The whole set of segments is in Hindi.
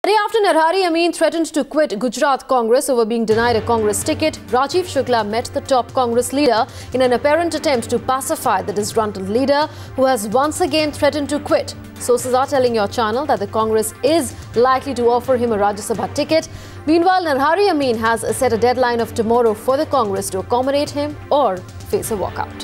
Day after Narhari Amin threatened to quit Gujarat Congress over being denied a Congress ticket, Rajiv Shukla met the top Congress leader in an apparent attempt to pacify the disgruntled leader who has once again threatened to quit. Sources are telling your channel that the Congress is likely to offer him a Rajya Sabha ticket. Meanwhile, Narhari Amin has set a deadline of tomorrow for the Congress to accommodate him or face a walkout.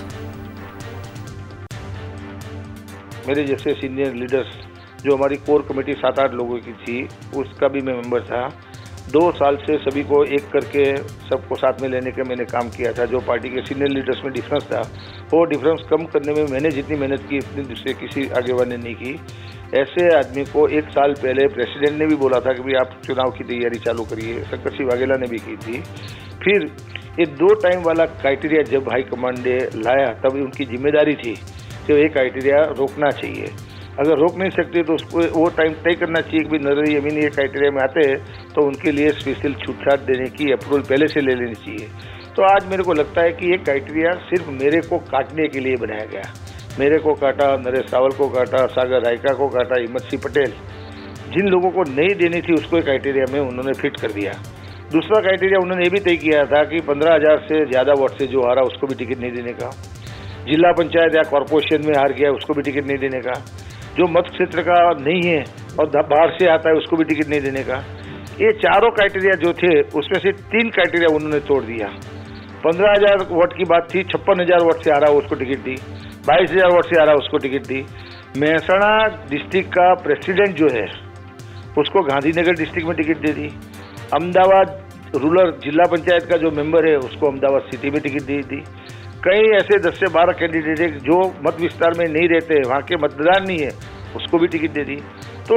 मेरे जैसे सीनियर लीडर्स जो हमारी कोर कमेटी 7-8 लोगों की थी, उसका भी मैं मेंबर था। 2 साल से सभी को एक करके सबको साथ में लेने का मैंने काम किया था। जो पार्टी के सीनियर लीडर्स में डिफरेंस था, वो डिफरेंस कम करने में मैंने जितनी मेहनत की इतनी दूसरे किसी आगे वाले ने नहीं की। ऐसे आदमी को 1 साल पहले प्रेसिडेंट ने भी बोला था कि भाई आप चुनाव की तैयारी चालू करिए। शंकर सिंह वाघेला ने भी की थी। फिर ये 2 टाइम वाला क्राइटेरिया जब हाईकमांड ने लाया, तब उनकी जिम्मेदारी थी कि ये क्राइटेरिया रोकना चाहिए। अगर रोक नहीं सकते तो उसको वो टाइम तय करना चाहिए कि भाई नरहरी अमीन ये क्राइटेरिया में आते हैं तो उनके लिए स्पेशल छूट-छाट देने की अप्रूवल पहले से ले लेनी चाहिए। तो आज मेरे को लगता है कि ये क्राइटेरिया सिर्फ मेरे को काटने के लिए बनाया गया। मेरे को काटा, नरेश रावल को काटा, सागर रायका को काटा, हिम्मत सिंह पटेल, जिन लोगों को नहीं देनी थी उसको क्राइटेरिया में उन्होंने फिट कर दिया। दूसरा क्राइटेरिया उन्होंने ये भी तय किया था कि 15,000 से ज़्यादा वोट से जो हारा उसको भी टिकट नहीं देने का, जिला पंचायत या कॉरपोरेशन में हार गया उसको भी टिकट नहीं देने का, जो मत क्षेत्र का नहीं है और बाहर से आता है उसको भी टिकट नहीं देने का। ये चारों क्राइटेरिया जो थे उसमें से 3 क्राइटेरिया उन्होंने तोड़ दिया। 15,000 वोट की बात थी, 56,000 वोट से आ रहा उसको टिकट दी, 22,000 वोट से आ रहा उसको टिकट दी। महसाणा डिस्ट्रिक्ट का प्रेसिडेंट जो है उसको गांधीनगर डिस्ट्रिक्ट में टिकट दे दी। अहमदाबाद रूरल जिला पंचायत का जो मेंबर है उसको अहमदाबाद सिटी में टिकट दे दी। कई ऐसे 10 से 12 कैंडिडेट है जो मत विस्तार में नहीं रहते, वहाँ के मतदार नहीं है, उसको भी टिकट दे दी। तो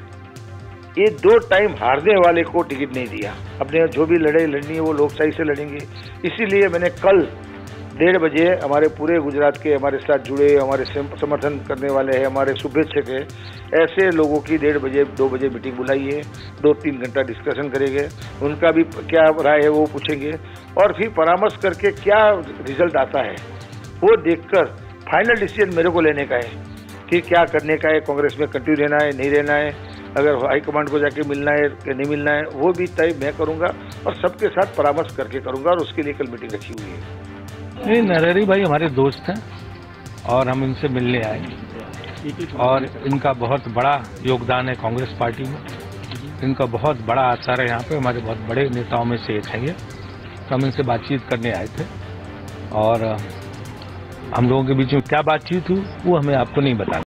सिर्फ ये 2 टाइम हारने वाले को टिकट नहीं दिया। अपने जो भी लड़ाई लड़नी है वो लोकशाही से लड़ेंगे। इसीलिए मैंने कल 1:30 बजे हमारे पूरे गुजरात के हमारे साथ जुड़े, हमारे समर्थन करने वाले हैं, हमारे शुभेच्छक है, ऐसे लोगों की 1:30 बजे 2 बजे मीटिंग बुलाई है। 2-3 घंटा डिस्कशन करेंगे, उनका भी क्या राय है वो पूछेंगे और फिर परामर्श करके क्या रिजल्ट आता है वो देखकर फाइनल डिसीजन मेरे को लेने का है कि क्या करने का है। कांग्रेस में कंटिन्यू रहना है, नहीं रहना है, अगर हाईकमांड को जाके मिलना है कि नहीं मिलना है, वो भी तय मैं करूँगा और सबके साथ परामर्श करके करूँगा और उसके लिए कल मीटिंग रखी हुई है। नहीं, नरहरी भाई हमारे दोस्त हैं और हम इनसे मिलने आए और इनका बहुत बड़ा योगदान है कांग्रेस पार्टी में। इनका बहुत बड़ा असर है यहाँ पे, हमारे बहुत बड़े नेताओं में से एक है ये। तो हम इनसे बातचीत करने आए थे और हम लोगों के बीच में क्या बातचीत हुई वो हमें आपको नहीं बताना।